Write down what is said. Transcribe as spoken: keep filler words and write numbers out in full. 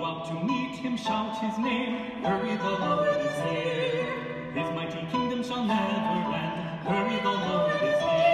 Go out to meet him, shout his name. Hurry, the Lord is here. His mighty kingdom shall never end. Hurry, the Lord is here.